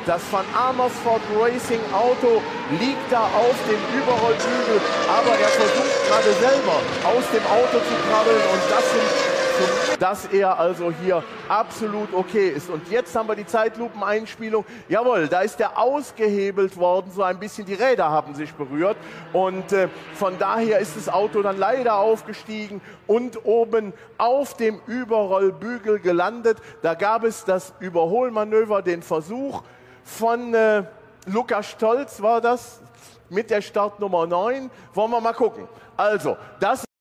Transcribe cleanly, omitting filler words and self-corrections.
Das Van Amersfoort Racing Auto liegt da auf dem Überrollbügel, aber er versucht gerade selber aus dem Auto zu krabbeln und das sind, dass er also hier absolut okay ist. Und jetzt haben wir die Zeitlupeneinspielung. Jawohl, da ist er ausgehebelt worden, so ein bisschen die Räder haben sich berührt und von daher ist das Auto dann leider aufgestiegen und oben auf dem Überrollbügel gelandet. Da gab es das Überholmanöver, den Versuch von Lukas Stolz war das mit der Startnummer 9. Wollen wir mal gucken. Also, das